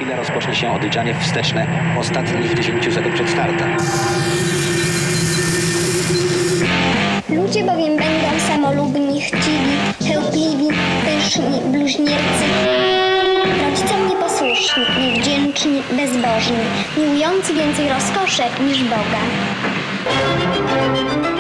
chwilę rozpocznie się odliczanie wsteczne ostatnich 10 sekund przed startem. Ludzie bowiem będą samolubni, chciwi, chełpliwi, pyszni, bluźniercy, rodzicom nieposłuszni, niewdzięczni, bezbożni, miłujący więcej rozkosze niż Boga.